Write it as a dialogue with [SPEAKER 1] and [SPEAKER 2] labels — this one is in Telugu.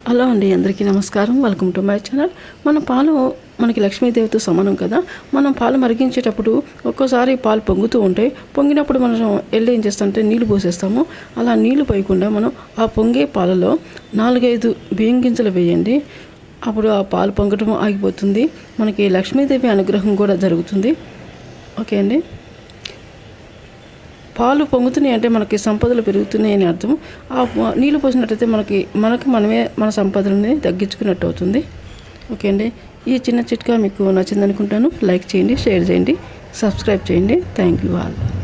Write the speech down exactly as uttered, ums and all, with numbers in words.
[SPEAKER 1] హలో అండి, అందరికీ నమస్కారం. Welcome to my channel. మన పాలు మనకి లక్ష్మీదేవితో సమానం కదా. మనం పాలు మరిగించేటప్పుడు ఒక్కోసారి పాలు పొంగుతూ ఉంటాయి. పొంగినప్పుడు మనం వెళ్ళి ఏం చేస్తామంటే నీళ్లు పోసేస్తాము. అలా నీళ్లు పోయకుండా మనం ఆ పొంగే పాలలో నాలుగైదు బియ్యం గింజలు వేయండి. అప్పుడు ఆ పాలు పొంగటం ఆగిపోతుంది. మనకి లక్ష్మీదేవి అనుగ్రహం కూడా జరుగుతుంది. ఓకే అండి. పాలు పొంగుతున్నాయి అంటే మనకి సంపదలు పెరుగుతున్నాయి అని అర్థం. ఆ నీళ్ళు పోసినట్టయితే మనకి మనకి మనమే మన సంపదలని తగ్గించుకున్నట్టు అవుతుంది. ఓకే అండి. ఈ చిన్న చిట్కా మీకు నచ్చింది అనుకుంటాను. లైక్ చేయండి, షేర్ చేయండి, సబ్స్క్రైబ్ చేయండి. Thank you all.